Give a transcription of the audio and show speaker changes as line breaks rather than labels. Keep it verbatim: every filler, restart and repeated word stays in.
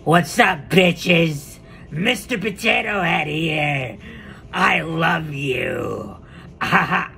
What's up, bitches? Mister Potato Head here. I love you.